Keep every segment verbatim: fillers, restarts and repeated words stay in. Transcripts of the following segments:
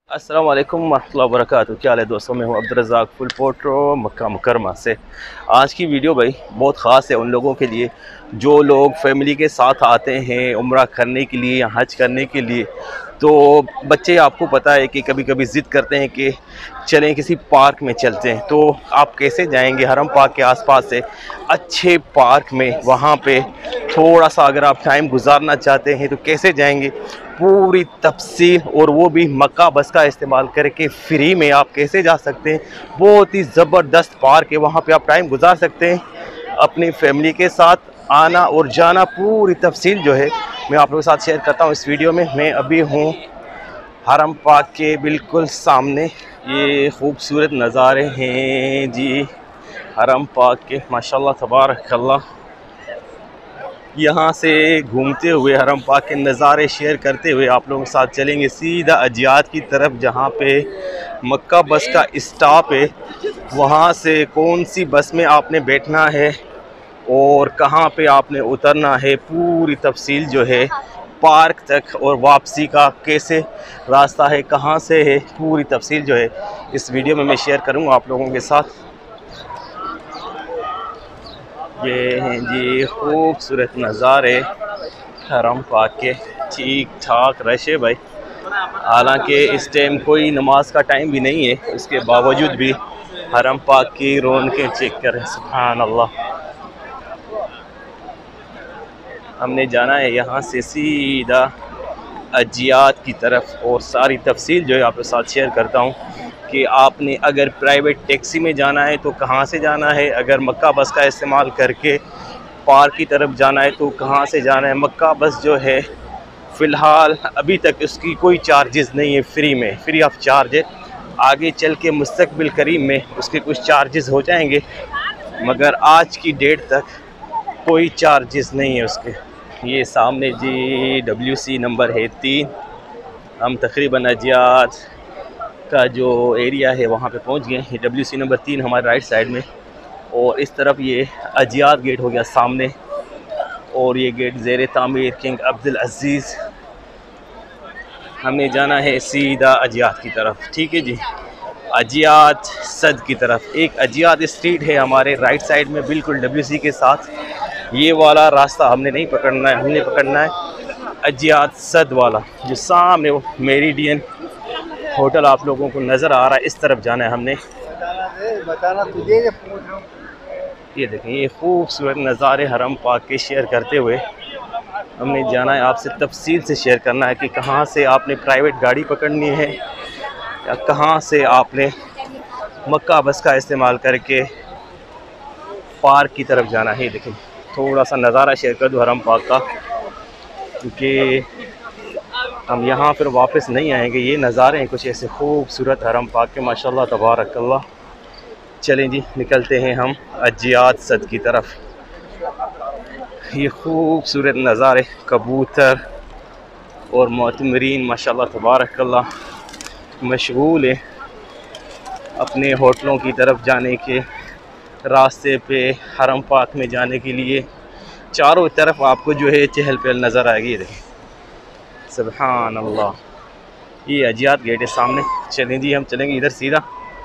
अस्सलाम वालेकुम वरहमतुल्लाहि वबरकातुहू। क्या हाल है दोस्तों, मैं हूं अब्दुल रज़ाक फुल पोट्रो मक्का मुकरमा से। आज की वीडियो भाई बहुत ख़ास है उन लोगों के लिए जो लोग फैमिली के साथ आते हैं उम्रा करने के लिए या हज करने के लिए। तो बच्चे आपको पता है कि कभी कभी ज़िद करते हैं कि चलें किसी पार्क में चलते हैं, तो आप कैसे जाएंगे हरम पार्क के आसपास से अच्छे पार्क में? वहाँ पे थोड़ा सा अगर आप टाइम गुजारना चाहते हैं तो कैसे जाएंगे, पूरी तफसील, और वो भी मक्का बस का इस्तेमाल करके फ्री में आप कैसे जा सकते हैं। बहुत ही ज़बरदस्त पार्क है, वहाँ पे आप टाइम गुजार सकते हैं अपनी फैमिली के साथ। आना और जाना पूरी तफसील जो है मैं आप लोगों के साथ शेयर करता हूँ इस वीडियो में। मैं अभी हूँ हरम पार्क के बिल्कुल सामने। ये खूबसूरत नज़ारे हैं जी हरम पार्क के, माशाल्लाह तबारक अल्लाह। यहाँ से घूमते हुए हरम पार्क के नज़ारे शेयर करते हुए आप लोगों के साथ चलेंगे सीधा अजियात की तरफ, जहाँ पे मक्का बस का स्टॉप है। वहाँ से कौन सी बस में आपने बैठना है और कहाँ पे आपने उतरना है, पूरी तफसील जो है पार्क तक, और वापसी का कैसे रास्ता है, कहाँ से है, पूरी तफसील जो है इस वीडियो में मैं शेयर करूँगा आप लोगों के साथ। ये हैं जी खूबसूरत नज़ारे हरम पार्क के। ठीक ठाक रश है भाई, हालांकि इस टाइम कोई नमाज का टाइम भी नहीं है, उसके बावजूद भी हरम पार्क की रौनकें चेक करें, सुभान अल्लाह। हमने जाना है यहाँ से सीधा अजियात की तरफ, और सारी तफसील जो है आपके साथ शेयर करता हूँ कि आपने अगर प्राइवेट टैक्सी में जाना है तो कहाँ से जाना है, अगर मक्का बस का इस्तेमाल करके पार्क की तरफ जाना है तो कहाँ से जाना है। मक्का बस जो है फ़िलहाल अभी तक उसकी कोई चार्जेस नहीं है, फ्री में, फ्री ऑफ चार्ज है। आगे चल के मुस्तकबिल करीब में उसके कुछ चार्जेस हो जाएंगे, मगर आज की डेट तक कोई चार्जेस नहीं है उसके। ये सामने जी डब्ल्यू सी नंबर है तीन। हम तकरीबन अजियात का जो एरिया है वहाँ पे पहुँच गए। ये डब्ल्यू सी नंबर तीन हमारे राइट साइड में, और इस तरफ ये अजियात गेट हो गया सामने, और ये गेट ज़ेर तामीर किंग अब्दुल अज़ीज़। हमें जाना है सीधा अजियात की तरफ, ठीक है जी, अजियात सद की तरफ। एक अजियात स्ट्रीट है हमारे राइट साइड में बिल्कुल डब्ल्यू सी के साथ। ये वाला रास्ता हमने नहीं पकड़ना है, हमने पकड़ना है अजियात सद वाला, जो सामने वो मेरिडियन होटल आप लोगों को नज़र आ रहा है, इस तरफ जाना है हमने। बताना तुझे। ये देखें ये खूबसूरत नज़ारे हरम पार्क के शेयर करते हुए हमने जाना है, आपसे तफसील से शेयर करना है कि कहाँ से आपने प्राइवेट गाड़ी पकड़नी है या कहाँ से आपने मक्का बस का इस्तेमाल करके पार्क की तरफ जाना है। देखें थोड़ा सा नज़ारा शेयर कर दूँ हरम पार्क का, क्योंकि हम यहाँ फिर वापस नहीं आएंगे। ये नज़ारे हैं कुछ ऐसे खूबसूरत हरम पार्क के, माशाल्लाह तबारक अल्लाह। चलें जी निकलते हैं हम अजियात सद की तरफ। ये खूबसूरत नज़ारे, कबूतर और मोतमरीन माशाल्लाह तबारक अल्लाह मशगूल है अपने होटलों की तरफ जाने के रास्ते पे हरम पार्क में जाने के लिए। चारों तरफ आपको जो है चहल पहल नज़र आएगी। देखें सुभान अल्लाह, ये अजियात गेट है सामने। चलें जी हम चलेंगे इधर सीधा।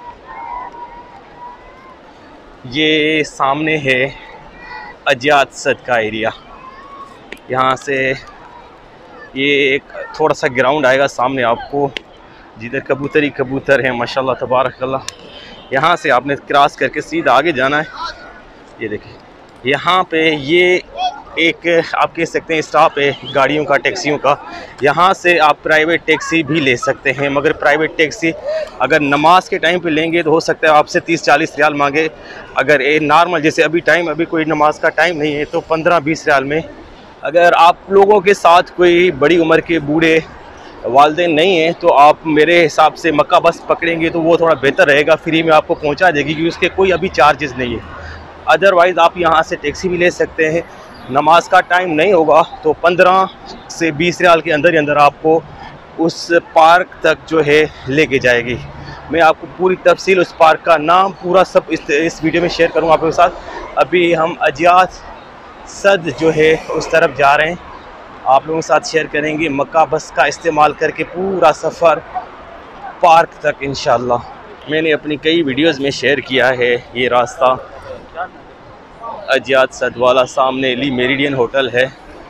ये सामने है अजियात सद का एरिया। यहाँ से ये एक थोड़ा सा ग्राउंड आएगा सामने आपको, जिधर कबूतर ही कबूतर हैं माशाल्लाह तबारक अल्लाह। यहाँ से आपने क्रॉस करके सीधा आगे जाना है। ये देखिए यहाँ पे ये एक आप कह सकते हैं स्टॉप है गाड़ियों का, टैक्सियों का। यहाँ से आप प्राइवेट टैक्सी भी ले सकते हैं, मगर प्राइवेट टैक्सी अगर नमाज के टाइम पे लेंगे तो हो सकता है आपसे तीस चालीस रियाल मांगे। अगर ये नॉर्मल जैसे अभी टाइम अभी कोई नमाज का टाइम नहीं है तो पंद्रह बीस रियाल में। अगर आप लोगों के साथ कोई बड़ी उम्र के बूढ़े वालिदैन नहीं हैं तो आप मेरे हिसाब से मक्का बस पकड़ेंगे तो वो थोड़ा बेहतर रहेगा, फ्री में आपको पहुँचा देगी क्योंकि उसके कोई अभी चार्जेस नहीं है। अदरवाइज़ आप यहाँ से टैक्सी भी ले सकते हैं। नमाज का टाइम नहीं होगा तो पंद्रह से बीस रियाल के अंदर ही अंदर आपको उस पार्क तक जो है लेके जाएगी। मैं आपको पूरी तफसील उस पार्क का नाम पूरा सब इस, इस वीडियो में शेयर करूँगा आपके साथ। अभी हम अजियात सद जो है उस तरफ जा रहे हैं, आप लोगों के साथ शेयर करेंगे। मक्का बस का इस्तेमाल करके पूरा सफ़र पार्क तक इंशाल्लाह। मैंने अपनी कई वीडियोस में शेयर किया है ये रास्ता। अजियाद सदवाला सामने ली मेरिडियन होटल है।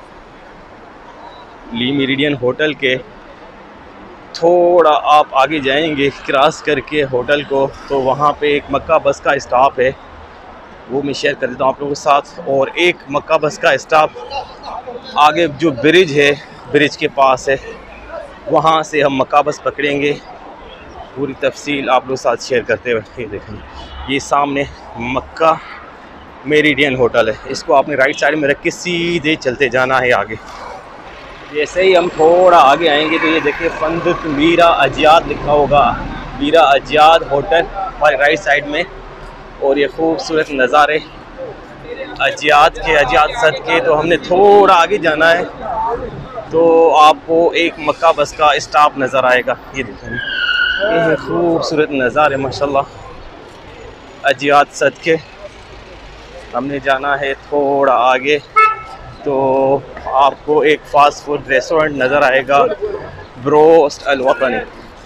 ली मेरिडियन होटल के थोड़ा आप आगे जाएंगे क्रॉस करके होटल को, तो वहाँ पे एक मक्का बस का स्टॉप है, वो मैं शेयर कर देता हूँ आप लोगों के साथ। और एक मक्का बस का स्टॉप आगे जो ब्रिज है, ब्रिज के पास है, वहाँ से हम मक्का बस पकड़ेंगे। पूरी तफसील आप लोग साथ शेयर करते हुए। ये देखें, ये सामने मक्का मेरिडियन होटल है, इसको आपने राइट साइड में रख के सीधे चलते जाना है आगे। जैसे ही हम थोड़ा आगे आएंगे तो ये देखिए फंदुक मीरा अजियाद लिखा होगा, मीरा अजियाद होटल हमारे राइट साइड में। और ये खूबसूरत नज़ारे अजियाद के, अजियाद सद के। तो हमने थोड़ा आगे जाना है तो आपको एक मक्का बस का स्टॉप नज़र आएगा। ये देखें, ये खूबसूरत नज़ारे माशाल्लाह अजियाद सद के। हमने जाना है थोड़ा आगे तो आपको एक फास्ट फूड रेस्टोरेंट नज़र आएगा, ब्रोस्ट अल वतनी।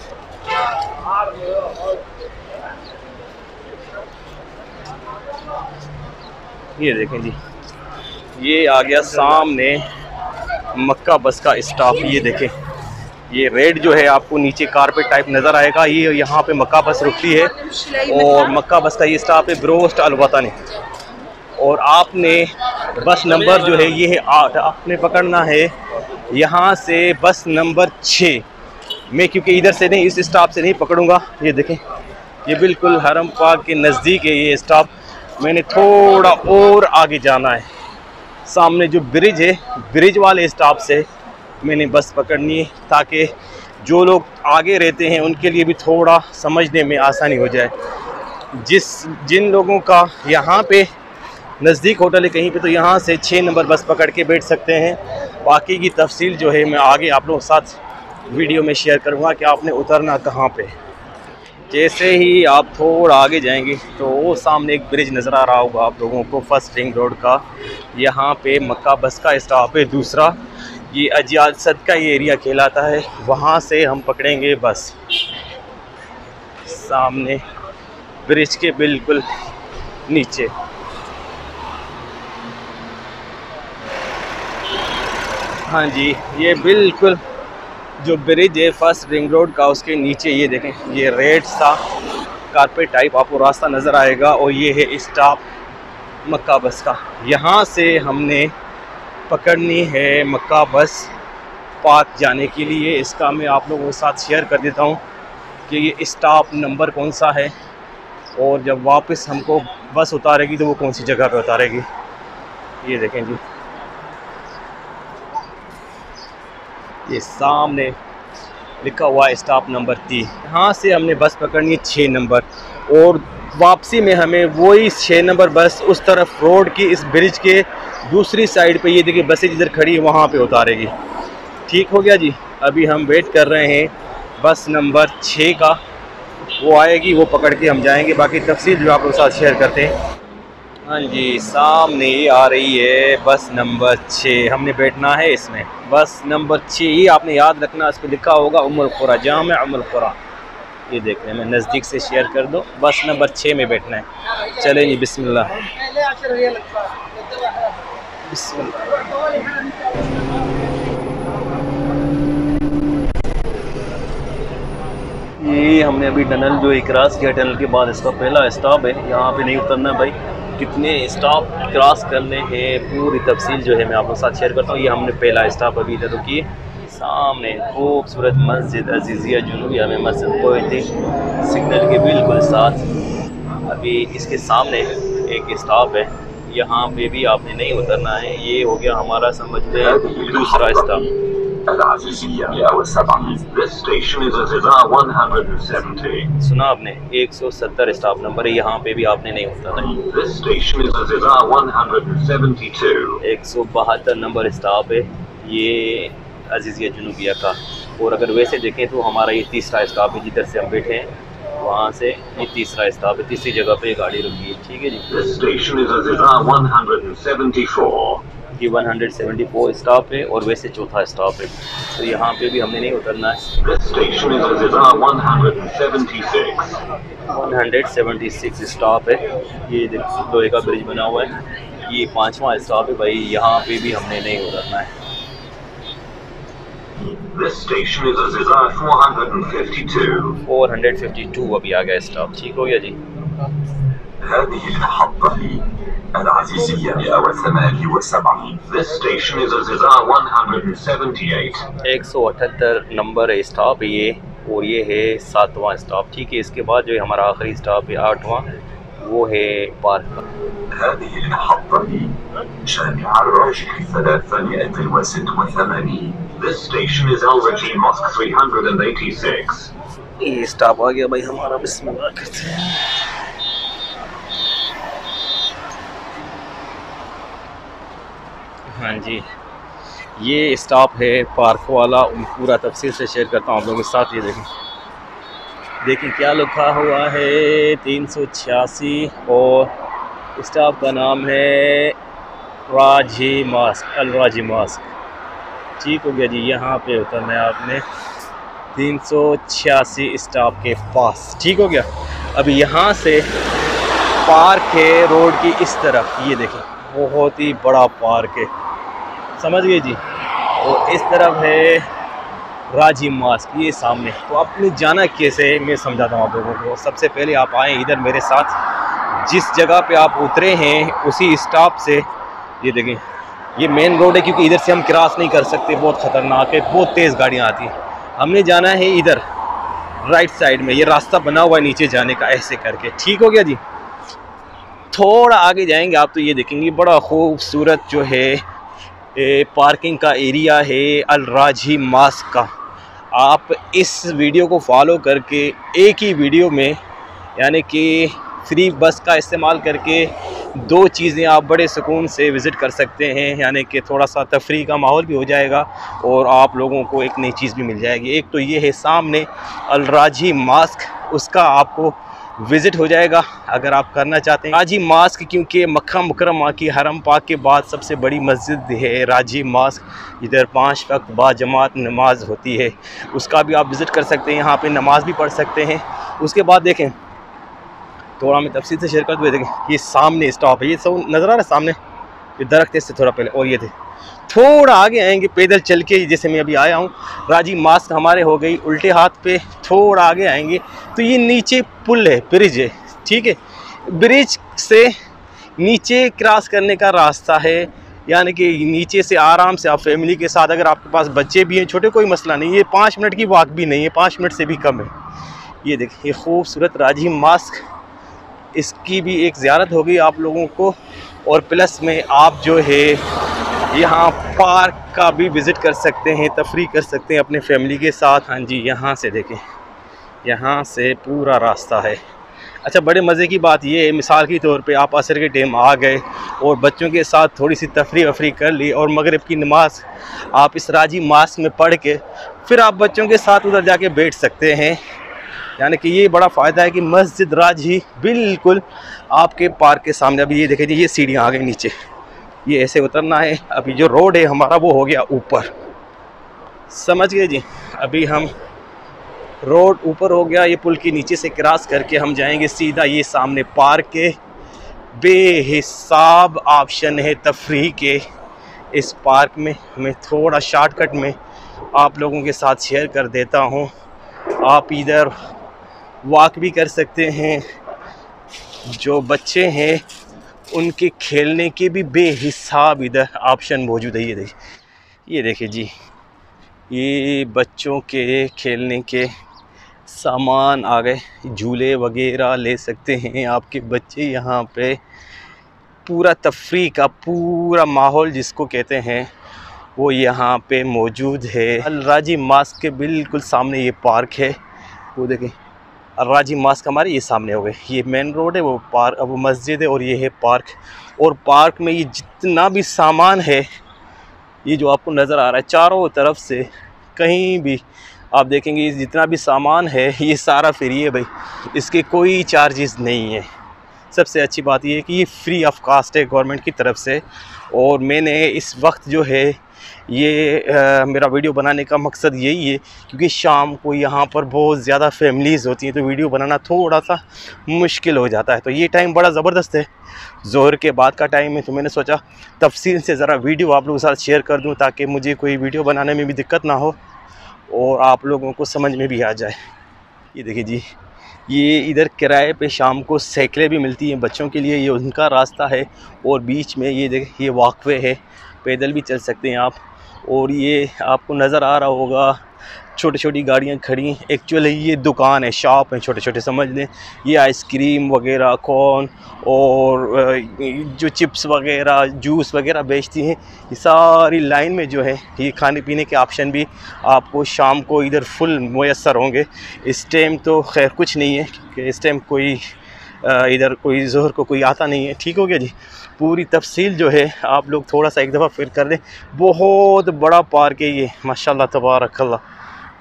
ये देखें जी, ये आ गया सामने मक्का बस का स्टॉप। ये देखें, ये रेड जो है आपको नीचे कारपेट टाइप नज़र आएगा, ये यहाँ पे मक्का बस रुकती है। और मक्का बस का ये स्टॉप है ब्रोस्ट अल वतनी। और आपने बस नंबर जो है ये है आठ, आपने पकड़ना है यहाँ से बस नंबर छः। मैं क्योंकि इधर से नहीं, इस स्टॉप से नहीं पकड़ूंगा। ये देखें, ये बिल्कुल हरम पाक के नज़दीक है ये स्टॉप। मैंने थोड़ा और आगे जाना है, सामने जो ब्रिज है, ब्रिज वाले स्टॉप से मैंने बस पकड़नी है, ताकि जो लोग आगे रहते हैं उनके लिए भी थोड़ा समझने में आसानी हो जाए। जिस जिन लोगों का यहाँ पे नज़दीक होटल है कहीं पे, तो यहाँ से छः नंबर बस पकड़ के बैठ सकते हैं। बाकी की तफसील जो है मैं आगे आप लोगों के साथ वीडियो में शेयर करूँगा कि आपने उतरना कहाँ पे। जैसे ही आप थोड़ा आगे जाएंगे तो वो सामने एक ब्रिज नज़र आ रहा होगा आप लोगों को, फर्स्ट रिंग रोड का। यहाँ पे मक्का बस का स्टॉप है दूसरा। ये अजियाद सद का ये एरिया कहलाता है, वहाँ से हम पकड़ेंगे बस सामने ब्रिज के बिल्कुल नीचे। हाँ जी, ये बिल्कुल जो ब्रिज है फर्स्ट रिंग रोड का, उसके नीचे ये देखें, ये रेड सा कारपेट टाइप आपको रास्ता नज़र आएगा। और ये है स्टॉप मक्का बस का। यहाँ से हमने पकड़नी है मक्का बस पार्क जाने के लिए। इसका मैं आप लोगों के साथ शेयर कर देता हूँ कि ये स्टॉप नंबर कौन सा है, और जब वापस हमको बस उतारेगी तो वो कौन सी जगह पे उतारेगी। ये देखें जी, ये सामने लिखा हुआ है स्टॉप नंबर तीन। यहाँ से हमने बस पकड़नी है छः नंबर, और वापसी में हमें वही छः नंबर बस उस तरफ रोड की इस ब्रिज के दूसरी साइड पे, ये देखिए बसें जिधर खड़ी है वहाँ पे उतारेगी। ठीक हो गया जी। अभी हम वेट कर रहे हैं बस नंबर छः का, वो आएगी, वो पकड़ के हम जाएंगे। बाकी तफसील जो आप लोग साथ शेयर करते हैं। हाँ जी, सामने आ रही है बस नंबर छः, हमने बैठना है इसमें। बस नंबर छः, ये आपने याद रखना, इस पर लिखा होगा उम्मुल कुरा, जामे उम्मुल कुरा। ये देख रहे हैं, मैं नज़दीक से शेयर कर दो। बस नंबर छः में बैठना है। चले जी, बिस्मिल्लाह बिस्मिल्लाह। ये हमने अभी टनल जो क्रॉस किया, टनल के बाद इसका पहला स्टॉप है। यहाँ पे नहीं उतरना भाई, कितने स्टॉप क्रॉस करने हैं पूरी तफसील जो है मैं आपके साथ शेयर करता हूँ। ये हमने पहला स्टॉप अभी इधर रुकी। सामने खूबसूरत मस्जिद अजीज़िया जुनूबिया में मस्जिद कोई सिग्नल के बिल्कुल साथ। अभी इसके सामने एक स्टॉप है, यहाँ पे भी आपने नहीं उतरना है। ये हो गया हमारा समझ लें दूसरा स्टॉप। सुना आपने, एक सौ सत्तर स्टॉप नंबर है, यहाँ पे भी आपने नहीं उतरना है। एक सौ बहत्तर नंबर स्टॉप है ये अजीज़िया जुनूबिया का। और अगर वैसे देखें तो हमारा ये तीसरा स्टॉप है, जिधर से हम बैठे हैं वहाँ से ये तीसरा स्टॉप है, तीसरी जगह पे गाड़ी रुकी है। ठीक है जी। ये one hundred seventy four stop है और वैसे चौथा स्टॉप है, तो यहाँ पे भी हमने नहीं उतरना है। One hundred seventy six stop है, ये लोहे का ब्रिज बना हुआ है, ये पांचवा स्टॉप है भाई, यहाँ पे भी हमने नहीं उतरना है। फोर हंड्रेड फिफ्टी टू अभी आ गया स्टॉप, ठीक हो गया जी। एक सौ अठहत्तर नंबर है स्टॉप ये, और ये है सातवां स्टॉप, ठीक है। इसके बाद जो है हमारा आखिरी स्टॉप है आठवां, वो है पार्क का। ये स्टॉप आ गया भाई हमारा, बिस्मिल्लाह करते हैं। हाँ जी, ये स्टॉप है पार्क वाला, पूरा तफसील से शेयर करता हूँ आप लोगों के साथ। ये देखें देखें क्या लिखा हुआ है, तीन सौ छियासी, और स्टॉप का नाम है राजी मास्क, अल राजी मास्क, ठीक हो गया जी। यहाँ पे उतरना है आपने तीन सौ छियासी स्टॉप के पास, ठीक हो गया। अभी यहाँ से पार्क है रोड की इस तरफ, ये देखें बहुत ही बड़ा पार्क है, समझ गए जी। और इस तरफ है राजी मास्क, ये सामने। तो आपने जाना कैसे, मैं समझाता हूँ आप लोगों को। सबसे पहले आप आए इधर मेरे साथ, जिस जगह पे आप उतरे हैं उसी स्टॉप से, ये देखें ये मेन रोड है, क्योंकि इधर से हम क्रॉस नहीं कर सकते, बहुत ख़तरनाक है, बहुत तेज़ गाड़ियाँ आती हैं। हमने जाना है इधर राइट साइड में, ये रास्ता बना हुआ है नीचे जाने का, ऐसे करके, ठीक हो गया जी। थोड़ा आगे जाएंगे आप तो ये देखेंगे बड़ा खूबसूरत जो है ए, पार्किंग का एरिया है अल राजी मास्क का। आप इस वीडियो को फॉलो करके एक ही वीडियो में, यानी कि फ्री बस का इस्तेमाल करके, दो चीज़ें आप बड़े सुकून से विज़िट कर सकते हैं, यानी कि थोड़ा सा तफरी का माहौल भी हो जाएगा और आप लोगों को एक नई चीज़ भी मिल जाएगी। एक तो ये है सामने अल राजी मास्क, उसका आपको विज़िट हो जाएगा अगर आप करना चाहते हैं। राजी मास्क क्योंकि मक्का मुकर्रमा की हरम पाक के बाद सबसे बड़ी मस्जिद है राजी मास्क, इधर पाँच वक्त बाद जमात नमाज होती है, उसका भी आप विज़िट कर सकते हैं, यहाँ पे नमाज भी पढ़ सकते हैं। उसके बाद देखें थोड़ा मैं तफसील से शेयर कर दूँ, देखें ये सामने स्टॉप है, ये सब नज़र आ रहा है सामने, ये दरख्त इससे थोड़ा पहले, और ये थे थोड़ा आगे आएंगे पैदल चल के, जैसे मैं अभी आया हूँ। राजी मास्क हमारे हो गई उल्टे हाथ पे, थोड़ा आगे आएंगे तो ये नीचे पुल है, ब्रिज है, ठीक है। ब्रिज से नीचे क्रॉस करने का रास्ता है, यानी कि नीचे से आराम से आप फैमिली के साथ, अगर आपके पास बच्चे भी हैं छोटे, कोई मसला नहीं, ये पाँच मिनट की वॉक भी नहीं है, पाँच मिनट से भी कम है। ये देखिए खूबसूरत राजी मास्क, इसकी भी एक ज़ियारत हो गई आप लोगों को, और प्लस में आप जो है यहाँ पार्क का भी विज़िट कर सकते हैं, तफरी कर सकते हैं अपने फैमिली के साथ। हाँ जी, यहाँ से देखें, यहाँ से पूरा रास्ता है। अच्छा, बड़े मज़े की बात ये है, मिसाल के तौर पे आप असर के टाइम आ गए और बच्चों के साथ थोड़ी सी तफरी वफरी कर ली, और मगरिब की नमाज आप इस राजी मास्क में पढ़ के फिर आप बच्चों के साथ उधर जाके बैठ सकते हैं। यानी कि ये बड़ा फ़ायदा है कि मस्जिद राजी बिल्कुल आपके पार्क के सामने। अभी ये देखें जी, ये सीढ़ियाँ आ गई नीचे, ये ऐसे उतरना है। अभी जो रोड है हमारा वो हो गया ऊपर, समझ गए जी। अभी हम रोड ऊपर हो गया, ये पुल के नीचे से क्रॉस करके हम जाएंगे सीधा ये सामने पार्क के। बेहिसाब ऑप्शन है तफरीह के इस पार्क में, मैं थोड़ा शॉर्टकट में आप लोगों के साथ शेयर कर देता हूँ। आप इधर वॉक भी कर सकते हैं, जो बच्चे हैं उनके खेलने के भी बेहिसाब इधर ऑप्शन मौजूद है। ये देखिए ये देखिए जी, ये बच्चों के खेलने के सामान आ गए, झूले वगैरह ले सकते हैं आपके बच्चे। यहाँ पे पूरा तफरी का पूरा माहौल जिसको कहते हैं वो यहाँ पे मौजूद है। अल राजी मास्क के बिल्कुल सामने ये पार्क है, वो देखें अल राजी मास्क हमारे ये सामने हो गए। ये मेन रोड है, वो पार्क, वो मस्जिद है, और ये है पार्क। और पार्क में ये जितना भी सामान है, ये जो आपको नज़र आ रहा है चारों तरफ से, कहीं भी आप देखेंगे ये जितना भी सामान है ये सारा फ्री है भाई, इसके कोई चार्जेस नहीं है, सबसे अच्छी बात ये है कि ये फ्री ऑफ कास्ट है गवर्नमेंट की तरफ से। और मैंने इस वक्त जो है ये आ, मेरा वीडियो बनाने का मकसद यही है क्योंकि शाम को यहाँ पर बहुत ज़्यादा फैमिलीज़ होती हैं, तो वीडियो बनाना थोड़ा सा मुश्किल हो जाता है। तो ये टाइम बड़ा ज़बरदस्त है, ज़ोहर के बाद का टाइम है, तो मैंने सोचा तफसील से ज़रा वीडियो आप लोगों के साथ शेयर कर दूँ ताकि मुझे कोई वीडियो बनाने में भी दिक्कत ना हो और आप लोगों को समझ में भी आ जाए। ये देखिए जी, ये इधर किराए पे शाम को साइकिलें भी मिलती हैं बच्चों के लिए, ये उनका रास्ता है। और बीच में ये देखिए ये वॉकवे है, पैदल भी चल सकते हैं आप। और ये आपको नज़र आ रहा होगा छोटी छोटी गाड़ियाँ खड़ी, एक्चुअली ये दुकान है, शॉप है छोटे छोटे समझ लें। ये आइसक्रीम वगैरह, कॉर्न और जो चिप्स वगैरह, जूस वगैरह बेचती हैं। ये सारी लाइन में जो है ये खाने पीने के ऑप्शन भी आपको शाम को इधर फुल मुयस्सर होंगे। इस टाइम तो खैर कुछ नहीं है क्योंकि इस टाइम कोई इधर कोई ज़ोहर को कोई आता नहीं है। ठीक हो गया जी। पूरी तफसील जो है आप लोग थोड़ा सा एक दफ़ा फिर कर दें। बहुत बड़ा पार्क है ये, माशाल्लाह तबारकल्लाह।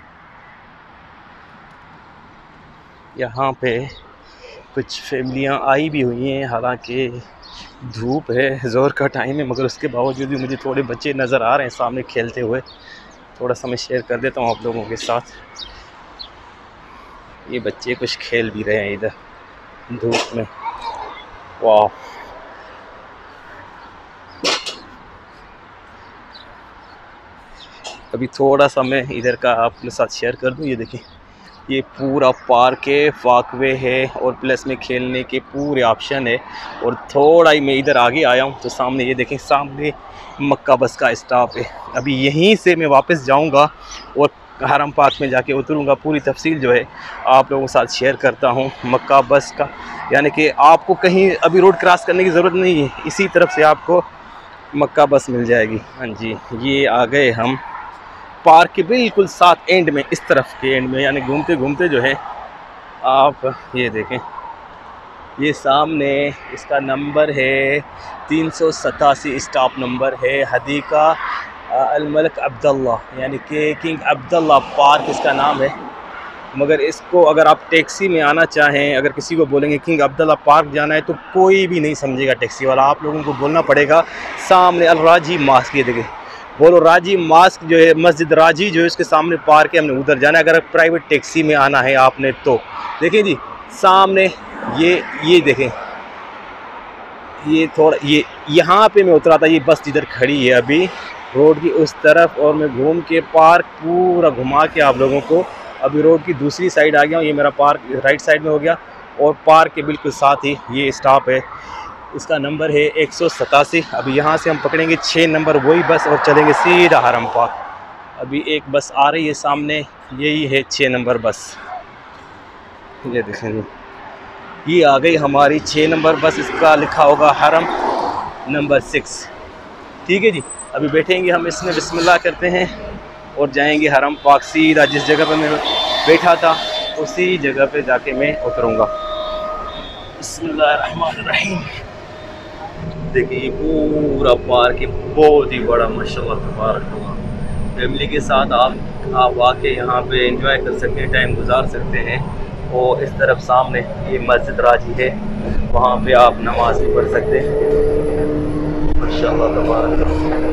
यहाँ पे कुछ फैमिलियाँ आई भी हुई हैं, हालांकि धूप है, ज़ोहर का टाइम है, मगर उसके बावजूद भी मुझे थोड़े बच्चे नज़र आ रहे हैं सामने खेलते हुए। थोड़ा सा मैं शेयर कर देता हूँ आप लोगों के साथ। ये बच्चे कुछ खेल भी रहे हैं इधर धूप में। वाह, अभी थोड़ा सा मैं इधर का आपके साथ शेयर कर दूँ। ये देखिए ये पूरा पार्क है, वॉकवे है और प्लस में खेलने के पूरे ऑप्शन है। और थोड़ा ही मैं इधर आगे आया हूँ तो सामने ये देखें, सामने मक्का बस का स्टॉप है। अभी यहीं से मैं वापस जाऊँगा और हरम पार्क में जाके उतरूँगा। पूरी तफसील जो है आप लोगों के साथ शेयर करता हूँ मक्का बस का, यानी कि आपको कहीं अभी रोड क्रॉस करने की ज़रूरत नहीं है, इसी तरफ से आपको मक्का बस मिल जाएगी। हाँ जी, ये आ गए हम पार्क के बिल्कुल साथ एंड में, इस तरफ के एंड में, यानी घूमते घूमते जो है आप ये देखें, ये सामने इसका नंबर है तीन सौ सतासी, स्टॉप नंबर है हदीका अल मलिक अब्दुल्ला, यानी कि किंग अब्दुल्ला पार्क इसका नाम है। मगर इसको अगर आप टैक्सी में आना चाहें, अगर किसी को बोलेंगे किंग अब्दुल्ला पार्क जाना है तो कोई भी नहीं समझेगा टैक्सी वाला, आप लोगों को बोलना पड़ेगा सामने अल राजी मास्क, ये देखें बोलो राजी मास्क जो है, मस्जिद राजी जो है उसके सामने पार्क है, हमने उधर जाना है। अगर प्राइवेट टैक्सी में आना है आपने तो देखें जी सामने ये ये देखें, ये थोड़ा ये यहाँ पे मैं उतरा था, ये बस इधर खड़ी है अभी रोड की उस तरफ, और मैं घूम के पार्क पूरा घुमा के आप लोगों को अभी रोड की दूसरी साइड आ गया हूँ। ये मेरा पार्क राइट साइड में हो गया और पार्क के बिल्कुल साथ ही ये स्टॉप है, इसका नंबर है एक सौ सतासी। अभी यहाँ से हम पकड़ेंगे छः नंबर वही बस और चलेंगे सीधा हरम पार्क। अभी एक बस आ रही है सामने, यही है छः नंबर बस। ये देखेंगे ये आ गई हमारी छः नंबर बस, इसका लिखा होगा हरम नंबर सिक्स। ठीक है जी, अभी बैठेंगे हम इसमें, बिस्मिल्लाह करते हैं और जाएंगे हरम पार्क। सीधा जिस जगह पर मैं बैठा था उसी जगह पे जाके मैं उतरूँगा। बिस्मिल्लाहिर्रहमानिर्रहीम। देखिए ये पूरा पार्क है, बहुत ही बड़ा माशाल्लाह तबारकल्लाह। फैमिली के साथ आप आप आके यहाँ पे एंजॉय कर सकते हैं, टाइम गुजार सकते हैं। और इस तरफ सामने ये मस्जिद राजी है, वहाँ पे आप नमाज भी पढ़ सकते हैं माशाल्लाह तबारकल्लाह।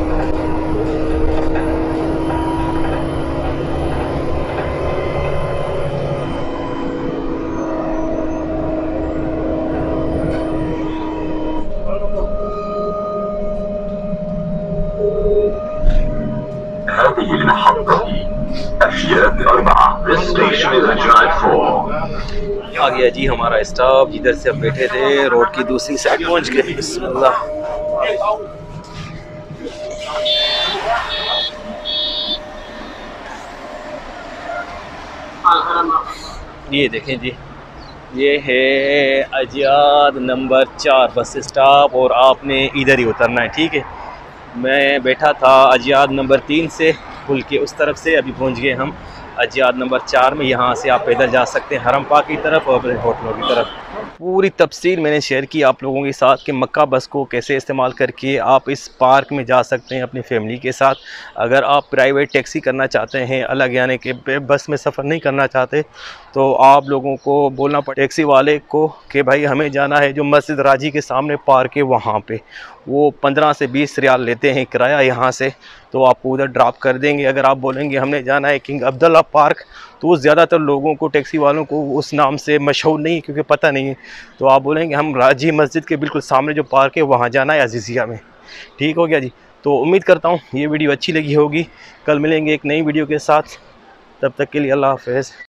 هذه المحطة أفياد أربعة. This station is Ajay four. आ गया जी हमारा स्टॉप, जिधर से हम बैठे थे रोड की दूसरी साइड पहुंच गए। बिस्मिल्लाह। ये देखें जी, ये है अजियाद नंबर चार बस स्टॉप और आपने इधर ही उतरना है। ठीक है, मैं बैठा था अजियाद नंबर तीन से, पुल के उस तरफ से। अभी पहुंच गए हम अजियाद नंबर चार में। यहाँ से आप पैदल जा सकते हैं हरम पार्क की तरफ और अपने होटलों की तरफ। पूरी तफसील मैंने शेयर की आप लोगों के साथ कि मक्का बस को कैसे इस्तेमाल करके आप इस पार्क में जा सकते हैं अपनी फैमिली के साथ। अगर आप प्राइवेट टैक्सी करना चाहते हैं अलग, यानी कि बस में सफ़र नहीं करना चाहते, तो आप लोगों को बोलना पड़े टैक्सी वाले को कि भाई हमें जाना है जो मस्जिद राजी के सामने पार्क है वहाँ पे। वो पंद्रह से बीस रियाल लेते हैं किराया यहाँ से, तो आपको उधर ड्रॉप कर देंगे। अगर आप बोलेंगे हमने जाना है किंग अब्दुल्ला पार्क, तो ज़्यादातर लोगों को, टैक्सी वालों को उस नाम से मशहूर नहीं है क्योंकि पता नहीं है, तो आप बोलेंगे हम राजी मस्जिद के बिल्कुल सामने जो पार्क है वहाँ जाना है अजीज़िया में। ठीक हो गया जी। तो उम्मीद करता हूँ ये वीडियो अच्छी लगी होगी। कल मिलेंगे एक नई वीडियो के साथ, तब तक के लिए अल्लाह हाफ़िज़।